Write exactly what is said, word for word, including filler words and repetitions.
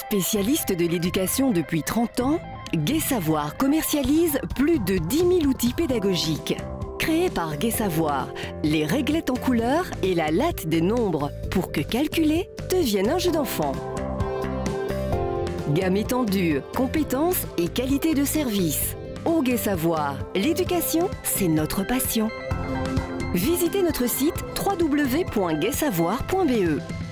Spécialiste de l'éducation depuis trente ans, Gai Savoir commercialise plus de dix mille outils pédagogiques. Créés par Gai Savoir, les réglettes en couleur et la latte des nombres pour que calculer devienne un jeu d'enfant. Gamme étendue, compétences et qualité de service. Au Gai Savoir, l'éducation, c'est notre passion. Visitez notre site w w w point gai savoir point b e.